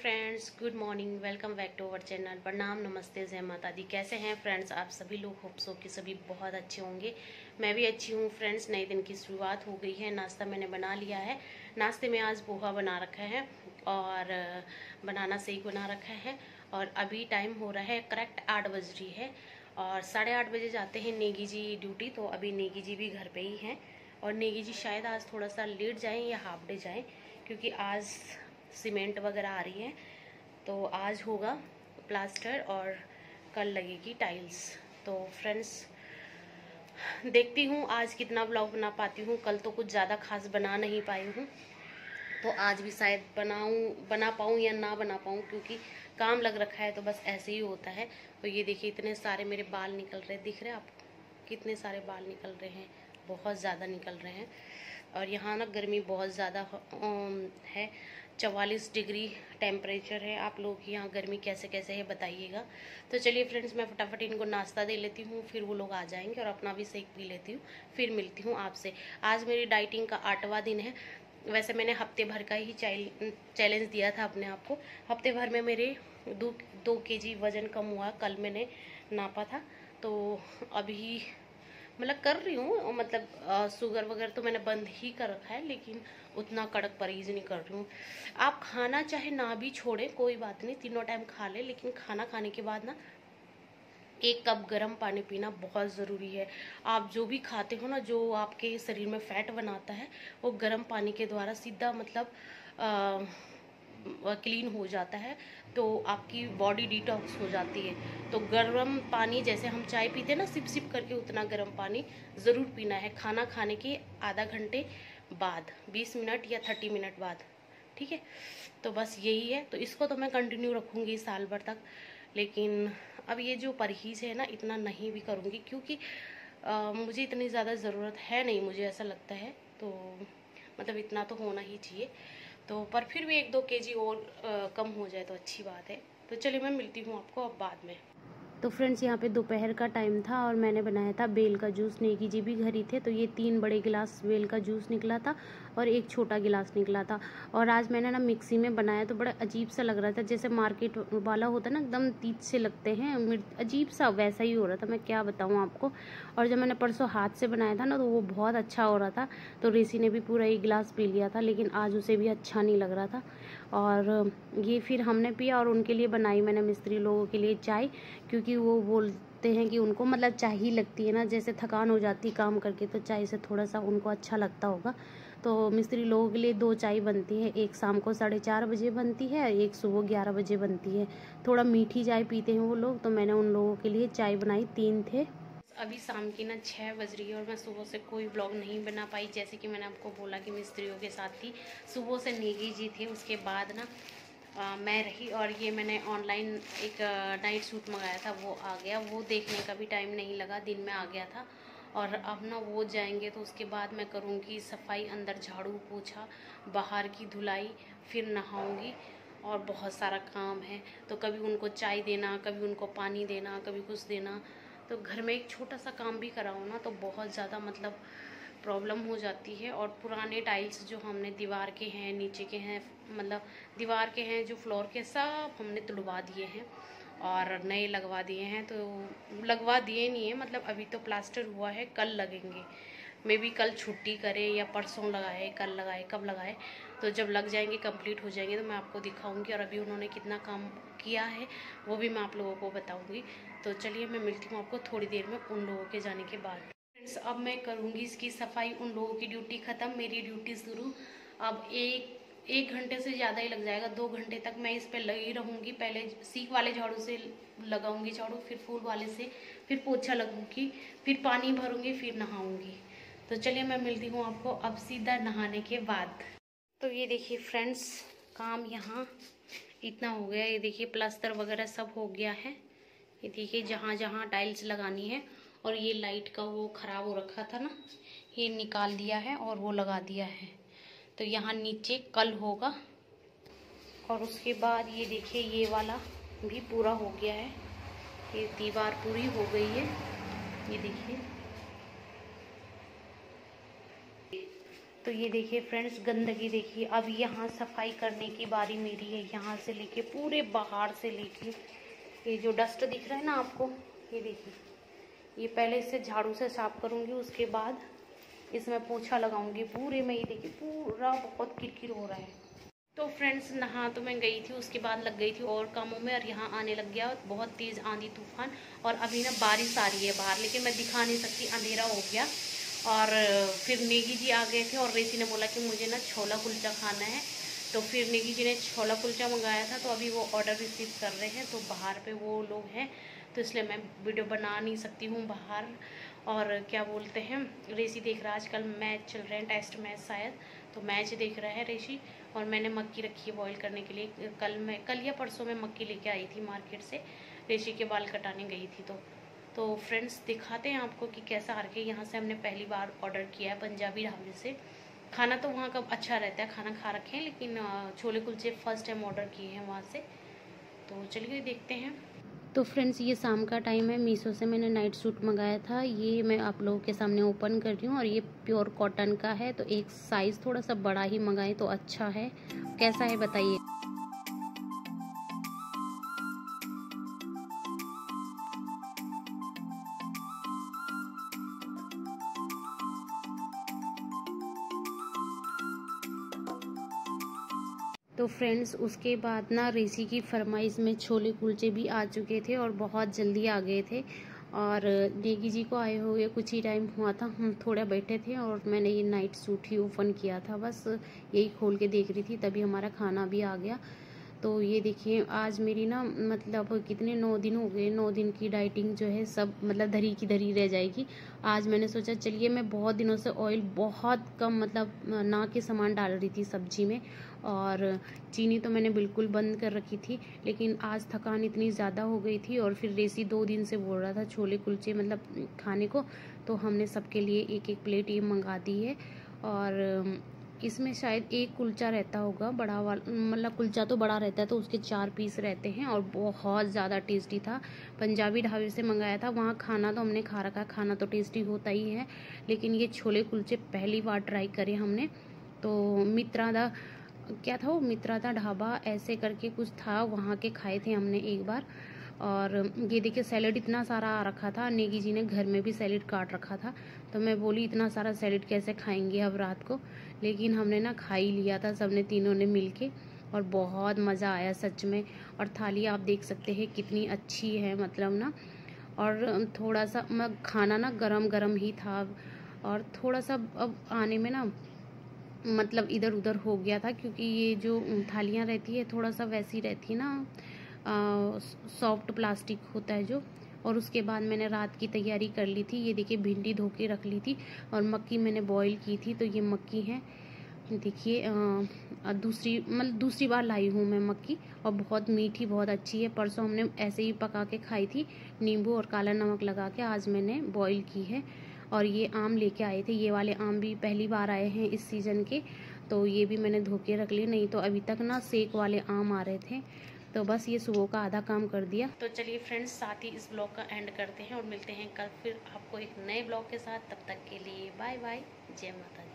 Friends, good morning. Welcome back to our channel. प्रणाम, नमस्ते, जय माता दी। कैसे हैं फ्रेंड्स आप सभी लोग? होप सो कि सभी बहुत अच्छे होंगे। मैं भी अच्छी हूँ फ्रेंड्स। नए दिन की शुरुआत हो गई है। नाश्ता मैंने बना लिया है। नाश्ते में आज पोहा बना रखा है और बनाना शेक बना रखा है। और अभी टाइम हो रहा है करेक्ट 8 बज रही है और 8:30 बजे जाते हैं नेगी जी ड्यूटी। तो अभी नेगी जी भी घर पे ही हैं और नेगी जी शायद आज थोड़ा सा लेट जाएं या हाफ डे जाएं, क्योंकि आज सीमेंट वगैरह आ रही है। तो आज होगा प्लास्टर और कल लगेगी टाइल्स। तो फ्रेंड्स देखती हूँ आज कितना ब्लॉग बना पाती हूँ। कल तो कुछ ज़्यादा खास बना नहीं पाई हूँ, तो आज भी शायद बना पाऊँ या ना बना पाऊँ, क्योंकि काम लग रखा है तो बस ऐसे ही होता है। तो ये देखिए इतने सारे मेरे बाल निकल रहे हैं, दिख रहे हैं आपको? कितने सारे बाल निकल रहे हैं, बहुत ज़्यादा निकल रहे हैं। और यहाँ ना गर्मी बहुत ज़्यादा है, 44 डिग्री टेम्परेचर है। आप लोग की यहाँ गर्मी कैसे कैसे है बताइएगा। तो चलिए फ्रेंड्स मैं फटाफट इनको नाश्ता दे लेती हूँ, फिर वो लोग आ जाएंगे और अपना भी शेक पी लेती हूँ, फिर मिलती हूँ आपसे। आज मेरी डाइटिंग का 8वां दिन है। वैसे मैंने हफ्ते भर का ही चैलेंज दिया था अपने आप को। हफ्ते भर में मेरे 2 kg वज़न कम हुआ। कल मैंने नापा था, तो अभी मतलब कर रही हूँ। मतलब शुगर वगैरह तो मैंने बंद ही कर रखा है, लेकिन उतना कड़क परहेज नहीं कर रही हूँ। आप खाना चाहे ना भी छोड़ें, कोई बात नहीं, तीनों टाइम खा ले, लेकिन खाना खाने के बाद ना 1 कप गर्म पानी पीना बहुत ज़रूरी है। आप जो भी खाते हो ना, जो आपके शरीर में फैट बनाता है, वो गर्म पानी के द्वारा सीधा मतलब क्लीन हो जाता है। तो आपकी बॉडी डिटॉक्स हो जाती है। तो गर्म पानी, जैसे हम चाय पीते हैं ना सिप सिप करके, उतना गर्म पानी ज़रूर पीना है खाना खाने के आधा घंटे बाद, 20 मिनट या 30 मिनट बाद। ठीक है, तो बस यही है। तो इसको तो मैं कंटिन्यू रखूँगी साल भर तक। लेकिन अब ये जो परहेज़ है ना, इतना नहीं भी करूँगी, क्योंकि मुझे इतनी ज़्यादा ज़रूरत है नहीं, मुझे ऐसा लगता है। तो मतलब इतना तो होना ही चाहिए। तो पर फिर भी 1-2 kg और कम हो जाए तो अच्छी बात है। तो चलिए मैं मिलती हूँ आपको अब बाद में। तो फ्रेंड्स यहाँ पे दोपहर का टाइम था और मैंने बनाया था बेल का जूस। नेगी जी भी घर ही थे, तो ये 3 बड़े गिलास बेल का जूस निकला था और 1 छोटा गिलास निकला था। और आज मैंने ना मिक्सी में बनाया, तो बड़ा अजीब सा लग रहा था, जैसे मार्केट वाला होता है ना, एकदम तीत से लगते हैं, अजीब सा वैसा ही हो रहा था। मैं क्या बताऊँ आपको। और जब मैंने परसों हाथ से बनाया था ना, तो वो बहुत अच्छा हो रहा था। तो ऋषि ने भी पूरा 1 गिलास पी लिया था, लेकिन आज उसे भी अच्छा नहीं लग रहा था। और ये फिर हमने पिया और उनके लिए बनाई मैंने मिस्त्री लोगों के लिए चाय, क्योंकि वो बोलते हैं कि उनको मतलब चाय ही लगती है ना, जैसे थकान हो जाती काम करके, तो चाय से थोड़ा सा उनको अच्छा लगता होगा। तो मिस्त्री लोगों के लिए 2 चाय बनती है, एक शाम को 4:30 बजे बनती है, एक सुबह 11 बजे बनती है। थोड़ा मीठी चाय पीते हैं वो लोग, तो मैंने उन लोगों के लिए चाय बनाई। 3 थे। अभी शाम की ना 6 बज रही है और मैं सुबह से कोई ब्लॉग नहीं बना पाई। जैसे कि मैंने आपको बोला कि मिस्त्रियों के साथ थी, सुबह से नेगी जी थे, उसके बाद ना मैं रही। और ये मैंने ऑनलाइन एक नाइट सूट मंगाया था, वो आ गया। वो देखने का भी टाइम नहीं लगा, दिन में आ गया था। और अब ना वो जाएंगे तो उसके बाद मैं करूँगी सफाई, अंदर झाड़ू पोछा, बाहर की धुलाई, फिर नहाऊँगी। और बहुत सारा काम है, तो कभी उनको चाय देना, कभी उनको पानी देना, कभी कुछ देना। तो घर में एक छोटा सा काम भी कराओ ना, तो बहुत ज़्यादा मतलब प्रॉब्लम हो जाती है। और पुराने टाइल्स जो हमने दीवार के हैं, नीचे के हैं, मतलब दीवार के हैं, जो फ्लोर के, सब हमने तुड़वा दिए हैं और नए लगवा दिए हैं। तो लगवा दिए नहीं है, मतलब अभी तो प्लास्टर हुआ है, कल लगेंगे। मे बी कल छुट्टी करें या परसों लगाए, कल लगाए, कब लगाए। तो जब लग जाएंगे, कंप्लीट हो जाएंगे, तो मैं आपको दिखाऊंगी। और अभी उन्होंने कितना काम किया है वो भी मैं आप लोगों को बताऊंगी। तो चलिए मैं मिलती हूँ आपको थोड़ी देर में उन लोगों के जाने के बाद। फ्रेंड्स अब मैं करूँगी इसकी सफाई। उन लोगों की ड्यूटी ख़त्म, मेरी ड्यूटी शुरू। अब एक घंटे से ज़्यादा ही लग जाएगा, 2 घंटे तक मैं इस पर लगी रहूँगी। पहले सीख वाले झाड़ू से लगाऊंगी झाड़ू, फिर फूल वाले से, फिर पोछा लगूंगी, फिर पानी भरूंगी, फिर नहाऊंगी। तो चलिए मैं मिलती हूँ आपको अब सीधा नहाने के बाद। तो ये देखिए फ्रेंड्स, काम यहाँ इतना हो गया। ये देखिए प्लास्टर वगैरह सब हो गया है। ये देखिए जहाँ जहाँ टाइल्स लगानी है। और ये लाइट का वो ख़राब हो रखा था ना, ये निकाल दिया है और वो लगा दिया है। तो यहाँ नीचे कल होगा। और उसके बाद ये देखिए ये वाला भी पूरा हो गया है, ये दीवार पूरी हो गई है। ये देखिए, तो ये देखिए फ्रेंड्स, गंदगी देखिए। अब यहाँ सफाई करने की बारी मेरी है, यहाँ से लेके पूरे बाहर से लेके ये जो डस्ट दिख रहा है ना आपको, ये देखिए, ये पहले इसे झाड़ू से साफ करूँगी, उसके बाद इसमें पोछा लगाऊंगी पूरे में। ये देखिए पूरा बहुत किरकिर हो रहा है। तो फ्रेंड्स, नहा तो मैं गई थी, उसके बाद लग गई थी और कामों में, और यहाँ आने लग गया बहुत तेज़ आंधी तूफान। और अभी ना बारिश आ रही है बाहर, लेकिन मैं दिखा नहीं सकती, अंधेरा हो गया। और फिर नेगी जी आ गए थे और रेसी ने बोला कि मुझे ना छोला कुलचा खाना है। तो फिर नेगी जी ने छोला कुलचा मंगाया था, तो अभी वो ऑर्डर रिसीव कर रहे हैं। तो बाहर पे वो लोग हैं, तो इसलिए मैं वीडियो बना नहीं सकती हूँ बाहर। और क्या बोलते हैं, रेसी देख रहा है, आजकल मैच चल रहे हैं, टेस्ट मैच शायद, तो मैच देख रहा है रेसी। और मैंने मक्की रखी है बॉईल करने के लिए। कल या परसों में मक्की लेके आई थी मार्केट से, रेसी के बाल कटाने गई थी। तो फ्रेंड्स, दिखाते हैं आपको कि कैसा आ रहा है। यहाँ से हमने पहली बार ऑर्डर किया है पंजाबी ढाबे से। खाना तो वहाँ का अच्छा रहता है, खाना खा रखे हैं, लेकिन छोले कुलचे फर्स्ट टाइम ऑर्डर किए हैं वहाँ से। तो चलिए देखते हैं। तो फ्रेंड्स, ये शाम का टाइम है, मीशो से मैंने नाइट सूट मंगाया था। ये मैं आप लोगों के सामने ओपन कर रही हूँ, और ये प्योर कॉटन का है। तो एक साइज़ थोड़ा सा बड़ा ही मंगाए तो अच्छा है। कैसा है बताइए। तो फ्रेंड्स, उसके बाद ना रेसी की फरमाइश में छोले कुलचे भी आ चुके थे, और बहुत जल्दी आ गए थे। और नेगी जी को आए हुए कुछ ही टाइम हुआ था, हम थोड़ा बैठे थे, और मैंने ये नाइट सूट ही ओपन किया था, बस यही खोल के देख रही थी, तभी हमारा खाना भी आ गया। तो ये देखिए, आज मेरी ना मतलब कितने 9 दिन हो गए, 9 दिन की डाइटिंग जो है सब मतलब धरी की धरी रह जाएगी। आज मैंने सोचा चलिए, मैं बहुत दिनों से ऑयल बहुत कम मतलब ना के सामान डाल रही थी सब्जी में, और चीनी तो मैंने बिल्कुल बंद कर रखी थी। लेकिन आज थकान इतनी ज़्यादा हो गई थी, और फिर रेसी 2 दिन से बोल रहा था छोले कुलचे मतलब खाने को, तो हमने सबके लिए एक एक प्लेट ये मंगा दी है। और इसमें शायद एक कुलचा रहता होगा बड़ा वाला, मतलब कुलचा तो बड़ा रहता है, तो उसके 4 पीस रहते हैं, और बहुत ज़्यादा टेस्टी था। पंजाबी ढाबे से मंगाया था, वहाँ खाना तो हमने खा रखा, खाना तो टेस्टी होता ही है, लेकिन ये छोले कुलचे पहली बार ट्राई करे हमने। तो मित्रा दा क्या था वो, मित्रा दा ढाबा ऐसे करके कुछ था, वहाँ के खाए थे हमने एक बार। और ये देखिए, सैलेड इतना सारा आ रखा था, नेगी जी ने घर में भी सैलेड काट रखा था। तो मैं बोली इतना सारा सैलेड कैसे खाएंगे अब रात को, लेकिन हमने ना खा ही लिया था सबने, तीनों ने मिलके, और बहुत मज़ा आया सच में। और थाली आप देख सकते हैं कितनी अच्छी है, मतलब ना। और थोड़ा सा खाना ना गरम गरम ही था, और थोड़ा सा अब आने में ना मतलब इधर उधर हो गया था, क्योंकि ये जो थालियाँ रहती है थोड़ा सा वैसी रहती है ना, सॉफ्ट प्लास्टिक होता है जो। और उसके बाद मैंने रात की तैयारी कर ली थी। ये देखिए, भिंडी धो के रख ली थी, और मक्की मैंने बॉईल की थी, तो ये मक्की है देखिए। दूसरी बार लाई हूँ मैं मक्की, और बहुत मीठी बहुत अच्छी है। परसों हमने ऐसे ही पका के खाई थी, नींबू और काला नमक लगा के, आज मैंने बॉईल की है। और ये आम लेके आए थे, ये वाले आम भी पहली बार आए हैं इस सीज़न के, तो ये भी मैंने धो के रख लिए, नहीं तो अभी तक ना सेक वाले आम आ रहे थे। तो बस ये सुबह का आधा काम कर दिया। तो चलिए फ्रेंड्स, साथ ही इस ब्लॉग का एंड करते हैं, और मिलते हैं कल फिर आपको एक नए ब्लॉग के साथ। तब तक के लिए बाय बाय, जय माता दी।